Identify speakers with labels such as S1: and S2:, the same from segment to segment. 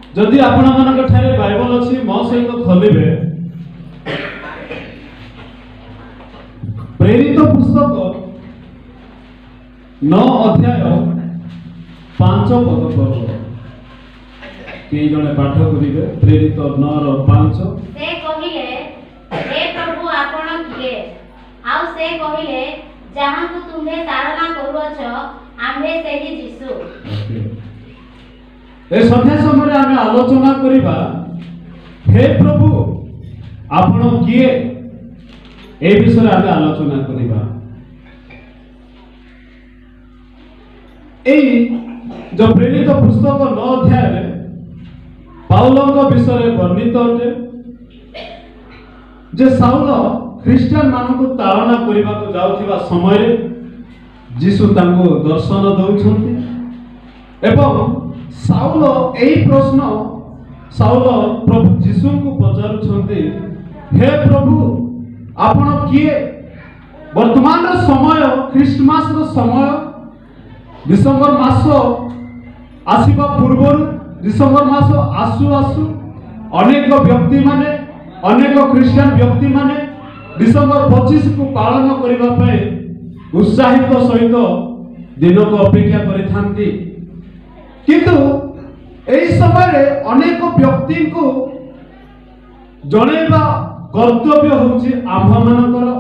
S1: जदि आपण मानक ठारे बाइबल अछि मो सहित खोलिबे प्रेरित पुस्तक 9 अध्याय 5 पद पर के जने पाठ करिवे। प्रेरित 9 रो 5
S2: से कहिले हे प्रभु आपण किए आउ से कहिले जहां को तुम्हे तारणा करूछ आम्भे सेही जीसु।
S1: ए संध्या समय आमे आलोचना करिबा हे प्रभु आपण किए ए विषय आमे आलोचना करिबा। एई जो प्रेरित पुस्तक 9 अध्याय रे पाउलଙ୍କ विषय वर्णित अटे जे साउल ख्रिस्टियन मानकु ताड़ना करिबा को जाउथिबा समय रे जीसु तांको दर्शन दउछंती एवं साउल एई प्रश्न साउल प्रभु जीसु को पचारुछंती हे प्रभु आपण किए। वर्तमान रो समय क्रिसमस रो समय डिसेंबर मास आसीबा पूर्व डिसेंबर मास आसु आसु अनेक व्यक्ति माने अनेक क्रिश्चियन व्यक्ति माने डिसेंबर 25 को पालन करिबा पय उत्साहित सहित दिन को अपेक्षा करिथांती किंतु एई समय रे अनेक व्यक्ति को जणेबा कर्तव्य होची आम्भ मानकर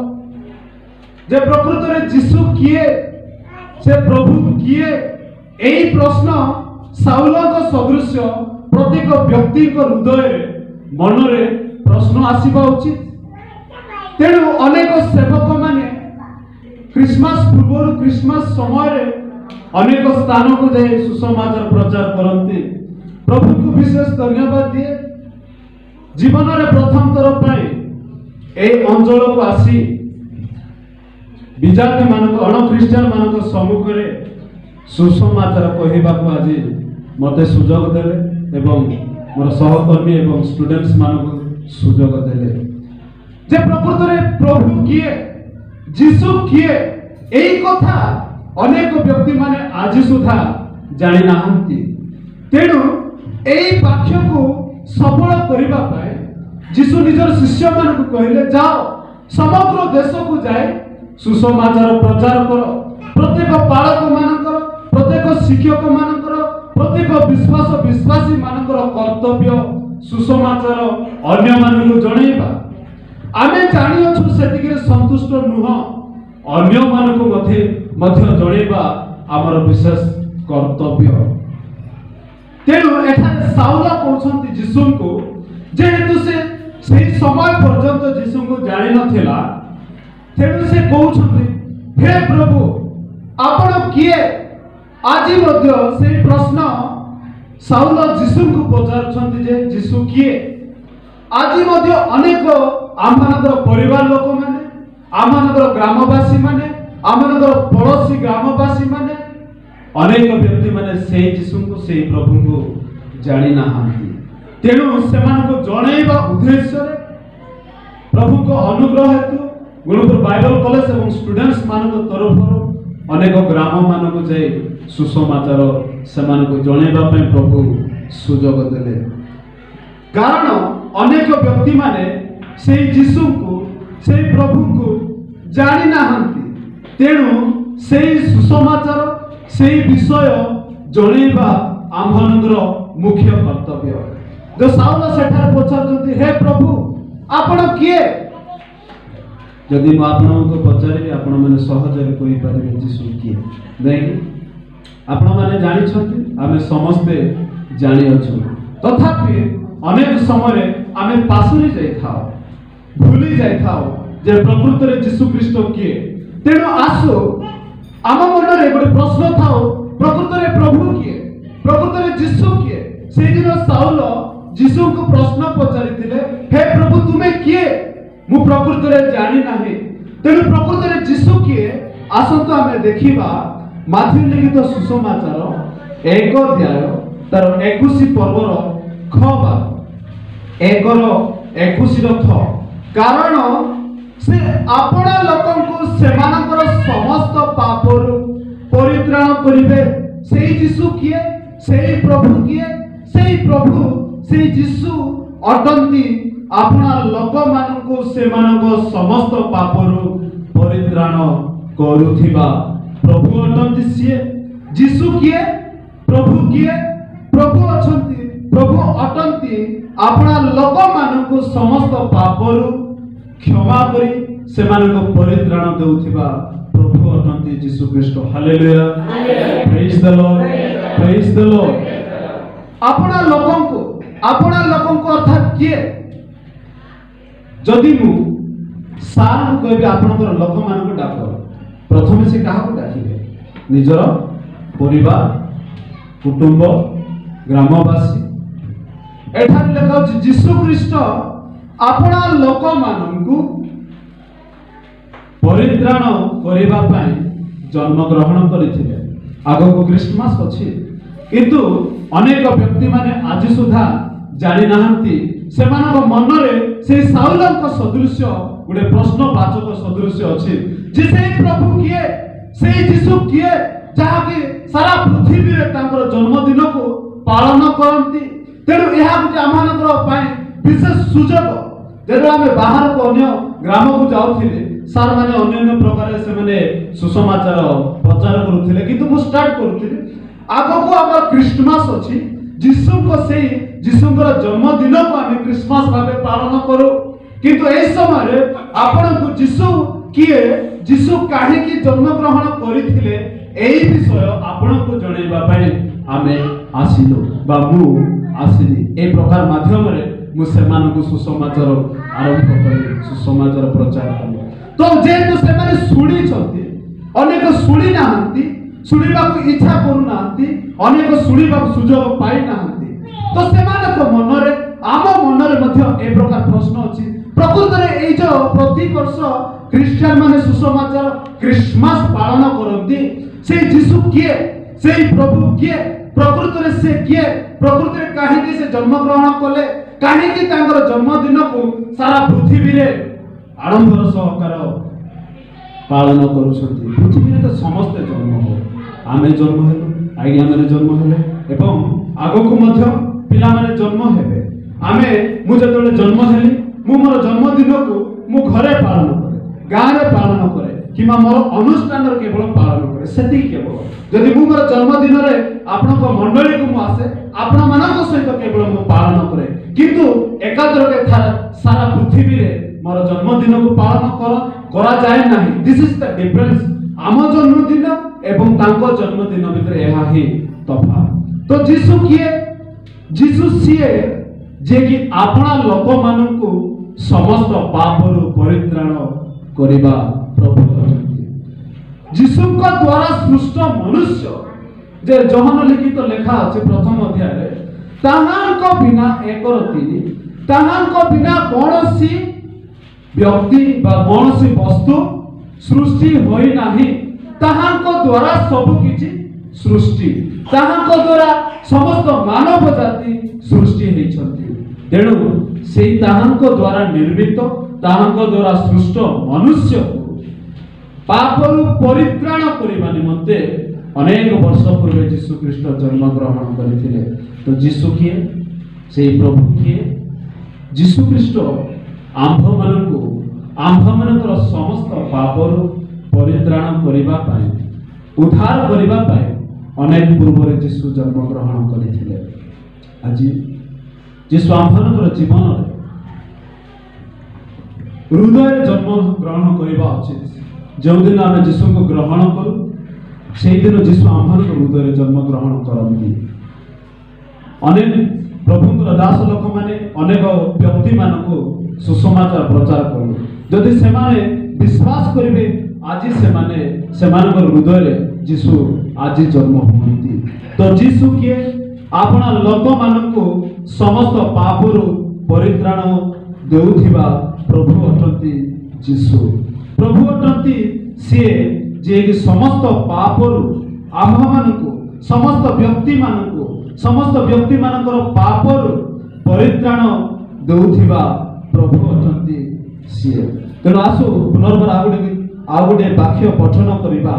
S1: जे प्रकृत रे जीसु किए से प्रभु किए। एई प्रश्न साउलक सदृश प्रत्येक व्यक्ति को हृदय मन रे प्रश्न आसीबा उचित। तेणु अनेक सेवक माने क्रिसमस पूर्व क्रिसमस समय रे अनेक स्थान को जाई सुसमाचार प्रचार करंती। प्रभु को विशेष धन्यवाद दिए जीवन रे प्रथम थर पाए ए अंचल को आसी विजाति मानक अण क्रिश्चियन मानक सम्मुख रे सुसमाचार कहबा को आज मते सुजोग देले एवं मोर सहकर्मी एवं स्टूडेंट्स मानक सुजोग देले जे प्रकृत रे प्रभु किए जीसु किए एई कथा अनेक व्यक्ति माने आज सुधा जानि नाहंती। तेणु एई वाक्य को सफल करिबा पाए जीसु निजर शिष्य मानक कहले जाओ समग्र देश को जाए सुसमाचार प्रचार करो। प्रत्येक पालक मानकर प्रत्येक शिक्षक मानकर प्रत्येक विश्वासी मानकर कर्तव्य सुसमाचार अन्य मानक जणैबा। आमे जानि अछु सेतिके संतुष्ट नुह अन्य मानक मध्य जणैबा हमर विशेष कर्तव्य। तेणु एठारे साउल कहउछंती जीसु को जेहेतु से सही समय पर्यंत जीसु को जानि नथिला तेणु से कहउछंती हे प्रभु आपण किए। आज मध्य से प्रश्न साउल जीसु को पचारुछंती जे जीसु किए। आज मध्य अनेक आमनगर परिवार लोक माने आमनगर ग्रामवासी माने आमनगर पड़ोसी ग्रामवासी माने अनेक व्यक्ति माने से जीसु को से प्रभु को जानि नाहांती। तेणु सेमान को जणैबा उद्देश्य रे प्रभु को अनुग्रह हेतु गुरुपुर बाइबल कॉलेज एवं स्टूडेंट्स मानक तरफ अनेक ग्राम मानक जाई सुसमाचार सेमान को जणैबा पय प्रभु सुजोग देले। कारण अनेक व्यक्ति माने से जीसु को से प्रभु को जानि नाहंती। तेणु से सुसमाचार से विषय जणैबा आम्भनगर मुख्य कर्तव्य। जो साउल सेठार पचारथि हे प्रभु आपण किए। जदि मैं आपको पचारि आपण माने सहजरे कहि पारिबे जीसु किए नहीं आपण माने जानि छथि आमे समस्ते जानि अछु तथापि अनेक समय आमे पासुरी जाई थाओ भूली जाई थाओ जे प्रकृत रे जीसु ख्रीष्ट किए। तेणु आसु आम मन रे गोटे प्रश्न थाओ प्रकृत रे प्रभु किए प्रकृत रे जीसु किए। से दिन साउल जीसु को प्रश्न पचारिथिले हे प्रभु तुमे किए मु प्रकृत रे जानि नाही। तेणु प्रकृत रे जीसु किए आसंतो आमे देखिबा माथ्यू लिखित सुसमाचार 1 अध्याय तार 21 पर्वर ख बार 1:21 ख कारण से आपणा लोकंकु सेमानकर समस्त पापरु परित्राण करिवे। सेही जीसु किए सेही प्रभु किए सेही प्रभु से यीशु अटंती अपना लोक मानकु सेमानक समस्त पापरु परित्राण करुथिबा प्रभु अटंती सिए। यीशु किए? प्रभु किए? प्रभु अछंती प्रभु अटंती अपना लोक मानकु समस्त पापरु क्षमा करी सेमानक परित्राण देउथिबा प्रभु अटंती यीशु ख्रीष्ट। Hallelujah, praise the Lord, praise the Lord. अपना लोकंको अर्थात किए? जदि मु सार कहबी आपनकर लोक मानक डाक, प्रथमे से काहा को डाकिबे? निजर परिवार, कुटुंब, ग्रामवासी। एठार लेखा यीशु ख्रीष्ट अपना लोक मानकु परित्राण करिबा पई जन्म ग्रहण करिथिले। आगो क्रिसमस अछि, किंतु अनेक व्यक्ति माने आज सुधा जानि नाहंती सेमानक मनरे से साउलक सदृश्य गुडे प्रश्नवाचक सदृश्य अछि जे से प्रभु किए, से यीशु किए जाहाकि सारा पृथ्वी रे तांकर जन्मदिन को पालन करंती। तेणु यह गुटे आमानकर पई विशेष सुजोग। जेतो आमे बाहर को अन्य ग्राम को जाउथिले, सार माने अन्य प्रकार से माने सुसमाचार प्रचार करुथिले, किंतु मु स्टार्ट करुथिले आगो को हमर क्रिसमस अछि। यीशु को से यीशुଙ୍କର जन्मदिन को आमे क्रिसमस भाबे पालन करू, किंतु ए समय रे आपण को यीशु किए, यीशु काहे की जन्म ग्रहण करिथिले एई विषय आपण को जणैबा पई आमे आसिलु बा मु आसिली। ए प्रकार माध्यम रे मु सेमान को सुसमाचार आरंभ करी, सुसमाचार प्रचार करी। तो जेतु से माने सुडी छथि, अनेक सुडी नाहंती, सुडीबा को इच्छा करू नाहंती, अनेक सुडीबा सुजोग पाई नाहंती। तो सेमानक मनरे आम मनरे मध्य ए प्रकार प्रश्न अछि। प्रकृत रे ए जो प्रति वर्ष क्रिश्चियन माने सुसमाचार क्रिसमस पालन करंती, से यीशु किए, से प्रभु किए, प्रकृत रे से किए, प्रकृत रे काहे कि से जन्म ग्रहण कले, काहे कि तांकर जन्मदिन को सारा पृथ्वी रे आडंबर सहकार पालन करुछंती। पृथ्वी रे तो समस्त जन्म हो, आमे जन्म हेलु, आज्ञा माने जन्म हेले एवं आगो को मध्य पिला माने जन्म हेबे। आमे मु जतले जन्म हेली, मु मोर जन्मदिन को मु घरे पालन करे, गाँ रे पालन करे, किमा मोर अनुष्ठान रे केवल पालन करे, सेति केवल। जदि मु मोर जन्मदिन रे आपनक मंडली को मु आसे, आपन मानक सहित केवल मु पालन करे, किंतु एकाग्र के सारा पृथ्वी रे मोर जन्मदिन को पालन करा जाय नाही। This is the difference. आम जन्मदिन एवं तांको जन्मदिन भितर एहा ही तफात। तो यीशु किए? यीशु सिए जे कि आपना लोक मानकु समस्त पापरु परित्राण करिबा प्रभु अछंती। यीशुଙ୍କ द्वारा सृष्ट मनुष्य जे जहन लिखित लेखा अछि प्रथम अध्याय रे, ताहांको बिना एकर तिनि, ताहांको बिना कोनोसी व्यक्ति बा कोनोसी वस्तु सृष्टि होई नाही। ताहांको द्वारा सब किछि सृष्टि, ताहांको द्वारा समस्त मानव जाति सृष्टि हेछंती। तेणु सेई ताहांको द्वारा निर्मित, ताहांको द्वारा सृष्ट मनुष्य पापरु परित्राण करिबा निमंते अनेक वर्ष पूर्वे यीशु ख्रीष्ट जन्म ग्रहण करिथिले। तो यीशु किए? सेई प्रभु किए? यीशु ख्रीष्ट आंभ मानकर समस्त पापरु परित्राण करिबा पाए, उद्धार करिबा पाए अनेक पूर्व यीशु जन्म ग्रहण करिथिले। आज यीशु आंभनकर जीवन हृदय जन्म ग्रहण करिबा उचित। जो दिन आम यीशु को ग्रहण करू, से दिन यीशु आंभनकर हृदय जन्म ग्रहण करती। अनेक प्रभुଙ୍କର दास लोक माने अनेक व्यक्ति मानको सुसमाचार प्रचार करू, जदि सेमाने विश्वास करिवे आज सेमानकर हृदय रे यीशु आज जन्म होती। तो यीशु किए? आपना लोक मानको समस्त पापरु परित्राण देउथिबा प्रभु अटंती यीशु। प्रभु अटंती सिए जे कि समस्त पापरु आम्भ मानको, समस्त व्यक्ति मानकर पापरु परित्राण देउथिबा प्रभु अटंती सिए। तेणु आसु पुनर्बार आ गोटे वाक्य पठन करिबा।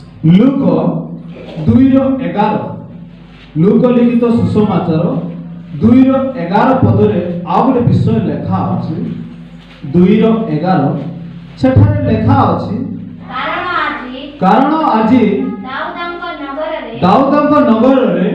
S1: लूक 2:11, लूक लिखित सुसमाचार 2:11 ପଦରେ ଆଉ ଗୋଟେ ବିଷୟ ଲେଖା ଅଛି। 2:11 ସେଠାରେ ଲେଖା ଅଛି, କାରଣ ଆଜି ଦାଉଦଙ୍କ ନଗରରେ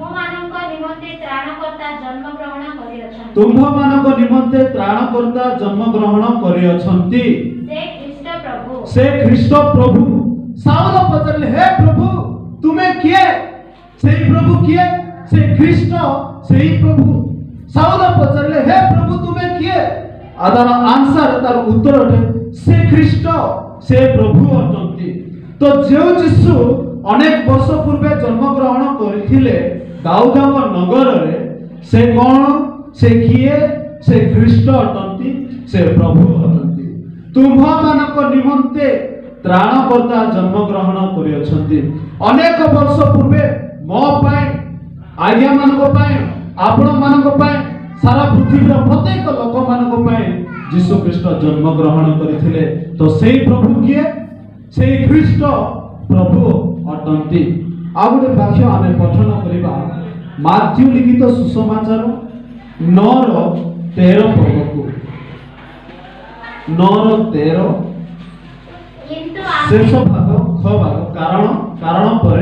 S1: ତୁମ୍ଭମାନଙ୍କ ନିମନ୍ତେ ତ୍ରାଣକର୍ତ୍ତା ଜନ୍ମଗ୍ରହଣ କରିଅଛନ୍ତି। ସେ ଖ୍ରୀଷ୍ଟ ପ୍ରଭୁ। ସାଉଲ ପଚାରିଲେ, ହେ ପ୍ରଭୁ ତୁମେ କିଏ? ସେଇ ପ୍ରଭୁ କିଏ? ସେ ଖ୍ରୀଷ୍ଟ, ସେଇ ପ୍ରଭୁ। ସାଉଲ ପଚାରିଲେ, ହେ ପ୍ରଭୁ ତୁମେ କିଏ? ଆଉ ତାର ଆନ୍ସର, ତାର ଉତ୍ତରଟେ, ସେ ଖ୍ରୀଷ୍ଟ, ସେ ପ୍ରଭୁ ଅଟନ୍ତି। ତ ଯେଉଁ ଯୀଶୁ ଅନେକ ବର୍ଷ ପୂର୍ବେ ଜନ୍ମଗ୍ରହଣ କରିଥିଲେ ଦାଉଦଙ୍କ ନଗରରେ, ସେ କଣ? ସେ କିଏ? ସେ ଖ୍ରୀଷ୍ଟ ଅଟନ୍ତି, ସେ ପ୍ରଭୁ ଅଟନ୍ତି। ତୁମ୍ଭମାନଙ୍କ ନିମନ୍ତେ ତ୍ରାଣକର୍ତ୍ତା ଜନ୍ମଗ୍ରହଣ କରିଅଛନ୍ତି। ଅନେକ ବର୍ଷ ପୂର୍ବେ ମୋ ପାଇଁ, ଆଜ୍ଞାମାନଙ୍କ ପାଇଁ, ଆପଣମାନଙ୍କ ପାଇଁ, ସାରା ପୃଥିବୀର ପ୍ରତ୍ୟେକ ଲୋକମାନଙ୍କ ପାଇଁ ଯୀଶୁ ଖ୍ରୀଷ୍ଟ ଜନ୍ମଗ୍ରହଣ କରିଥିଲେ। ତ ସେଇ ପ୍ରଭୁ କିଏ? ସେଇ ଖ୍ରୀଷ୍ଟ ପ୍ରଭୁ ଅଟନ୍ତି। ଆଉ ଗୋଟେ ବାକ୍ୟ ଆମେ ପଠନ କରିବା, ମାଥ୍ୟୁ ଲିଖିତ ସୁସମାଚାର 9:13 ପଦକୁ। 9:13 ଶେଷ ଭାଗ, ଖ ଭାଗ, କାରଣ ପରେ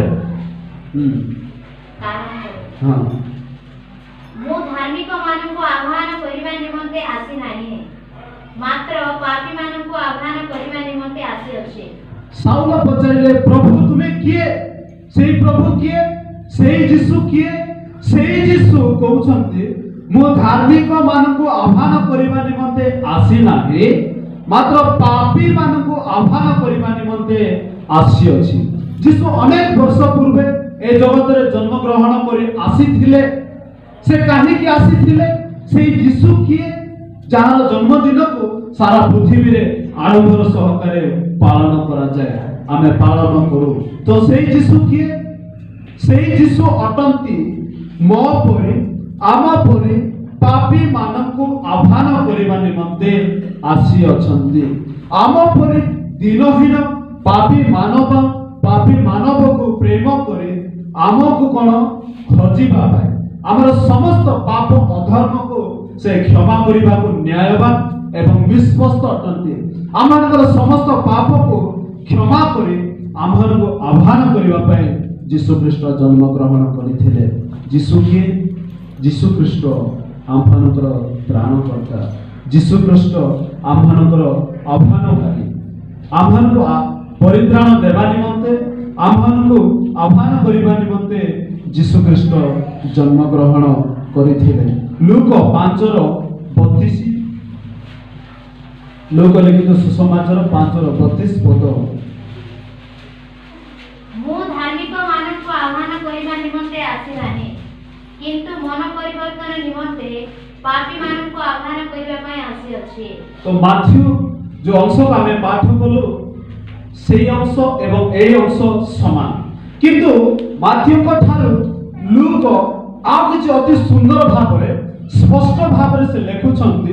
S1: ହଁ।
S2: ମୁଁ ଧାର୍ମିକ ମାନଙ୍କୁ ଆହ୍ୱାନ କରିବା ନିମନ୍ତେ ଆସି ନାହିଁ, ମାତ୍ର ପାପୀ ମାନଙ୍କୁ ଆହ୍ୱାନ କରିବା ନିମନ୍ତେ ଆସିଅଛି।
S1: ସାଉଲ ପଚାରିଲେ, ପ୍ରଭୁ ତୁମେ କିଏ? ସେଇ ପ୍ରଭୁ କିଏ? ସେଇ ଯୀଶୁ କିଏ? ସେଇ ଯୀଶୁ କହୁଛନ୍ତି, ମୁଁ ଧାର୍ମିକ ମାନଙ୍କୁ ଆହ୍ୱାନ କରିବା ନିମନ୍ତେ ଆସି ନାହିଁ, ମାତ୍ର ପାପୀ ମାନଙ୍କୁ ଆହ୍ୱାନ କରିବା ନିମନ୍ତେ ଆସିଅଛି। ଯୀଶୁ ଅନେକ ବର୍ଷ ପୂର୍ବେ ଏ ଜଗତରେ ଜନ୍ମଗ୍ରହଣ କରି ଆସିଥିଲେ। ସେ କାହିଁକି ଆସିଥିଲେ? ସେଇ ଯୀଶୁ କିଏ? ଯାହାର ଜନ୍ମଦିନକୁ ସାରା ପୃଥିବୀରେ ଆଡ଼ମ୍ବର ସହକାରେ ପାଳନ କରାଯାଏ, ଆମେ ପାଳନ କରୁ। ତ ସେଇ ଯୀଶୁ କିଏ? ସେଇ ଯୀଶୁ ଅଟନ୍ତି ମୋ ପରି, ଆମ ପରି ପାପୀ ମାନଙ୍କୁ ଆହ୍ୱାନ କରିବା ନିମନ୍ତେ ଆସିଅଛନ୍ତି। ଆମ ପରି ଦିନହୀନ ପାପୀ ମାନବକୁ ପ୍ରେମ କରି ଆମକୁ କଣ ଖୋଜିବା ପାଇଁ, ଆମର ସମସ୍ତ ପାପ ଅଧର୍ମକୁ ସେ କ୍ଷମା କରିବାକୁ ନ୍ୟାୟବାନ ଏବଂ ବିଶ୍ୱସ୍ତ ଅଟନ୍ତି। ଆମମାନଙ୍କର ସମସ୍ତ ପାପକୁ କ୍ଷମା କରି ଆମମାନଙ୍କୁ ଆହ୍ୱାନ କରିବା ପାଇଁ ଯୀଶୁ ଖ୍ରୀଷ୍ଟ ଜନ୍ମଗ୍ରହଣ କରିଥିଲେ। ଯୀଶୁ କିଏ? ଯୀଶୁ ଖ୍ରୀଷ୍ଟ ଆମମାନଙ୍କର ତ୍ରାଣକର୍ତ୍ତା। ଯୀଶୁ ଖ୍ରୀଷ୍ଟ ଆମମାନଙ୍କର ଆହ୍ୱାନକାରୀ। ଆମମାନଙ୍କୁ ପରିତ୍ରାଣ ଦେବା ନିମନ୍ତେ, ଆମମାନଙ୍କୁ ଆହ୍ୱାନ କରିବା ନିମନ୍ତେ ଯୀଶୁ ଖ୍ରୀଷ୍ଟ ଜନ୍ମଗ୍ରହଣ କରିଥିଲେ। ଲୁକ 5:32, ଲୁକ ଲିଖିତ ସୁସମାଚାର 5:32 ପଦ।
S2: ମୁଁ ଧାର୍ମିକ ମାନଙ୍କୁ ଆହ୍ୱାନ କରିବା ନିମନ୍ତେ ଆସି ନାହିଁ, କିନ୍ତୁ ମନ ପରିବର୍ତ୍ତନ ନିମନ୍ତେ ପାପୀ ମାନଙ୍କୁ ଆହ୍ୱାନ କରିବା ପାଇଁ ଆସିଅଛି।
S1: ତ ମାଥ୍ୟୁ ଯୋଉ ଅଂଶ ଆମେ ପାଠ କଲୁ, ସେଇ ଅଂଶ ଏବଂ এই ଅଂଶ ସମାନ, କିନ୍ତୁ ମାଥ୍ୟୁଙ୍କ ଠାରୁ ଲୁକ ଆଉ କିଛି ଅତି ସୁନ୍ଦର ଭାବରେ, ସ୍ପଷ୍ଟ ଭାବରେ ସେ ଲେଖୁଛନ୍ତି,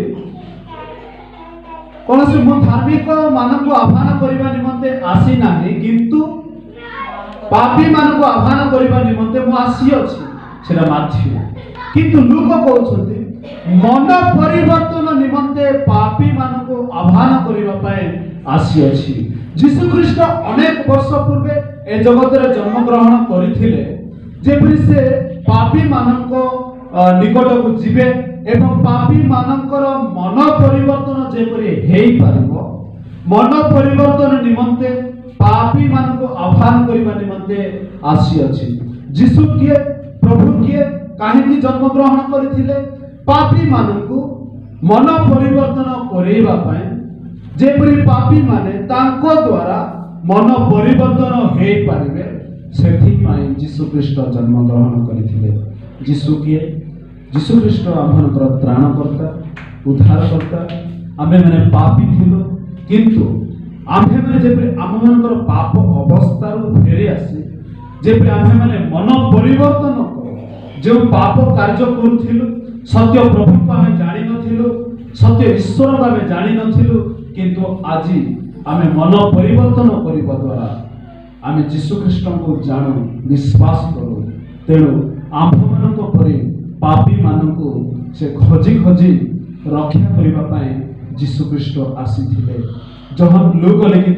S1: କୌଣସି ମୁଁ ଧାର୍ମିକ ମାନଙ୍କୁ ଆହ୍ୱାନ କରିବା ନିମନ୍ତେ ଆସି ନାହିଁ, କିନ୍ତୁ ପାପୀ ମାନଙ୍କୁ ଆହ୍ୱାନ କରିବା ନିମନ୍ତେ ମୁଁ ଆସିଅଛି। ସେଟା ମାଥ୍ୟୁ। କିନ୍ତୁ ଲୁକ କହୁଛନ୍ତି, ମନ ପରିବର୍ତ୍ତନ ନିମନ୍ତେ ପାପୀ ମାନଙ୍କୁ ଆହ୍ୱାନ କରିବା ପାଇଁ ଆସିଅଛି। ଯୀଶୁ ଖ୍ରୀଷ୍ଟ ଅନେକ ବର୍ଷ ପୂର୍ବେ ଏ ଜଗତରେ ଜନ୍ମଗ୍ରହଣ କରିଥିଲେ, ଯେପରି ସେ ପାପୀ ମାନଙ୍କ ନିକଟକୁ ଯିବେ ଏବଂ ପାପୀ ମାନଙ୍କର ମନ ପରିବର୍ତ୍ତନ ଯେପରି ହେଇପାରିବ, ମନ ପରିବର୍ତ୍ତନ ନିମନ୍ତେ ପାପୀ ମାନଙ୍କୁ ଆହ୍ୱାନ କରିବା ନିମନ୍ତେ ଆସିଅଛି। ଯୀଶୁ କିଏ? ପ୍ରଭୁ କିଏ? କାହିଁକି ଜନ୍ମଗ୍ରହଣ କରିଥିଲେ? ପାପୀ ମାନଙ୍କୁ ମନ ପରିବର୍ତ୍ତନ କରିବା ପାଇଁ, ଯେପରି ପାପୀ ମାନେ ତାଙ୍କ ଦ୍ୱାରା ମନ ପରିବର୍ତ୍ତନ ହେଇପାରିବେ, ସେଥିପାଇଁ ଯୀଶୁ ଖ୍ରୀଷ୍ଟ ଜନ୍ମଗ୍ରହଣ କରିଥିଲେ। ଯୀଶୁ କିଏ? ଯୀଶୁ ଖ୍ରୀଷ୍ଟ ଆମମାନଙ୍କର ତ୍ରାଣକର୍ତ୍ତା, ଉଦ୍ଧାରକର୍ତ୍ତା। ଆମେମାନେ ପାପୀ ଥିଲୁ, କିନ୍ତୁ ଆମେମାନେ ଯେପରି ଆମମାନଙ୍କର ପାପ ଅବସ୍ଥାରୁ ଫେରି ଆସି, ଯେପରି ଆମେମାନେ ମନ ପରିବର୍ତ୍ତନ କରୁ, ଯେଉଁ ପାପ କାର୍ଯ୍ୟ କରୁଥିଲୁ, ସତ୍ୟ ପ୍ରଭୁଙ୍କୁ ଆମେ ଜାଣିନଥିଲୁ, ସତ୍ୟ ଈଶ୍ୱରକୁ ଆମେ ଜାଣିନଥିଲୁ, କିନ୍ତୁ ଆଜି ଆମେ ମନ ପରିବର୍ତ୍ତନ କରିବା ଦ୍ୱାରା ଆମେ ଯୀଶୁ ଖ୍ରୀଷ୍ଟଙ୍କୁ ଜାଣୁ, ବିଶ୍ୱାସ କରୁ। ତେଣୁ ଆମ୍ଭମାନଙ୍କ ପରି पापी मानकु से खोजी खोजी रक्षा करिबा पई यीशु ख्रीष्ट आसीथिले। जहन लूक लिखित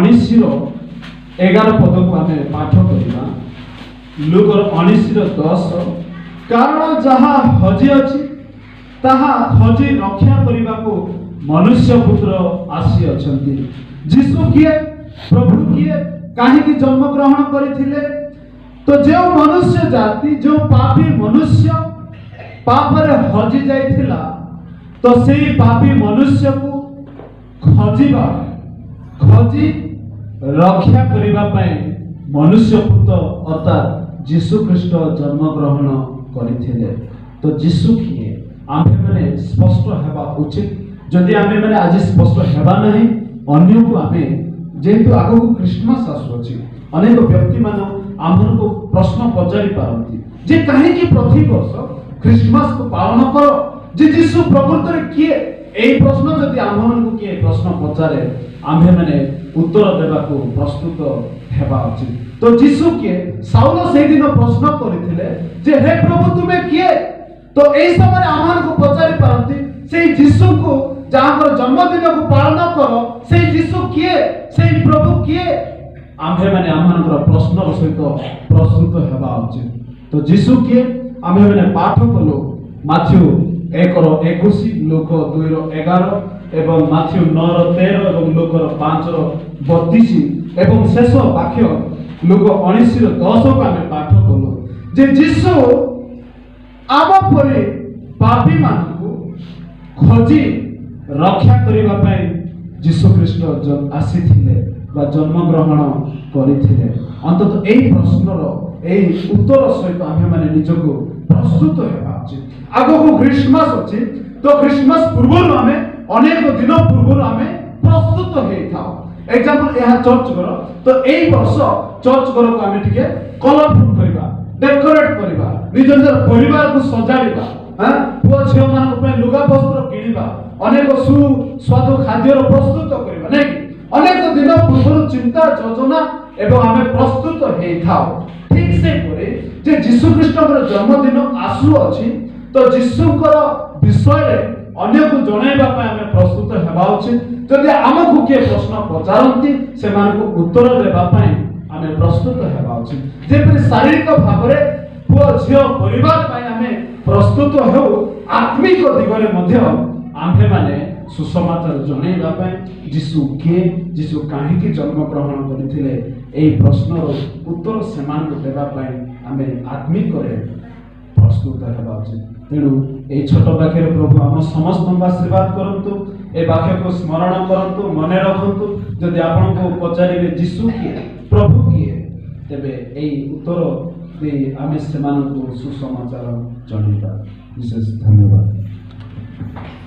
S1: 19:11 पद को आमे पाठ करिबा। लूक 19:10 कारण जहा हजी अछि ताहा हजी रक्षा करिबा को मनुष्य पुत्र आसी अछंती। यीशु किए, प्रभु किए, काहे कि जन्म ग्रहण करिथिले? तो जो मनुष्य जाति, जो पापी मनुष्य पापरे हजी जाइथिला, तो सेही पापी मनुष्य को खोजिबा खोजी रक्षा करिबा पई मनुष्य पुत्र अर्थात यीशु ख्रीष्ट जन्म ग्रहण करिथिले। तो यीशु किए आमे माने स्पष्ट हेबा उचित। जदि आमे माने आज स्पष्ट हेबा नहीं, अन्य को आमे जेहेतु आगो को क्रिसमस आसुछि, अनेक व्यक्ति मान आमको प्रश्न पचारि पारंती जे काहे कि प्रति वर्ष क्रिसमस को पालन करो, जे यीशु प्रकृत रे किए? एई प्रश्न जदि आमको किए प्रश्न पचारे, आमे माने उत्तर देबा को प्रस्तुत हेबा उचित। तो यीशु किए? साउल से दिन प्रश्न करिथिले जे हे प्रभु तुमे किए? तो एई समय आमको पचारि पारंती से यीशु को जहां जन्मदिन को पालन करो, से यीशु किए? से प्रभु किए? आम्भे माने आमनकर प्रश्न सहित प्रस्तुत हेबा उचित। तो यीशु किए आम्भे माने पाठ कलो माथ्यू 1:21, लूक 2:11 एवं माथ्यू 9:13 एवं लूक 5:32 एवं शेष वाक्य लूक 19:10 को आमे पाठ कलो जे यीशु आम परे पापी मानकु खोजी रक्षा करिबा पई यीशु ख्रीष्ट आसीथिले बा जन्म ग्रहण करिथिले। अंततः एई प्रश्नर एई उत्तर सहित आमे माने निजको प्रस्तुत हेबा उचित। आगो को क्रिसमस अछि, तो क्रिसमस पूर्व आमे अनेक दिन पूर्व आमे प्रस्तुत हेई थाओ। एग्जांपल यह चर्च घर, तो एई वर्ष चर्च घर को आमे टिके कलरफुल करिबा, डेकोरेट करिबा, निज निज परिवार को सजाड़िबा, पुआ झियो मानक पे लुगा वस्त्र किनिबा, अनेक सुस्वादु खाद्य प्रस्तुत करिबा नै कि अनेक दिन पूर्व चिंता योजना एवं आमे प्रस्तुत हेई थाओ। ठीक से परे जे यीशु ख्रीष्टकर जन्मदिन आसु अछि, तो यीशुकर विषय अन्य को जणाइबा पय आमे प्रस्तुत हेबा उचित। जदि आमको के प्रश्न पचारंती से मानको उत्तर देबा पय आमे प्रस्तुत हेबा उचित। जेपरि शारीरिक भाबरे पुआ झियो परिवार पय आमे प्रस्तुत हो, आत्मिक दिगरे मध्य आम्भे माने सुसमाचार जणाइबा पय यीशु के, यीशु काहे कि जन्म ग्रहण करिथिले, एई प्रश्नर उत्तर समान को देबा पय आमे आत्मिक करे प्रस्तुत हेबा उचित। तेणु एई छोट वाक्य प्रभु हम समस्त आशीर्वाद करंतु, ए वाक्य को स्मरण करंतु, मने रखंतु। जदि आपन को पचारिबे यीशु किए, प्रभु किए, तेबे एई उत्तर दे आमे समान को सुसमाचार जणाइबा। विशेष धन्यवाद।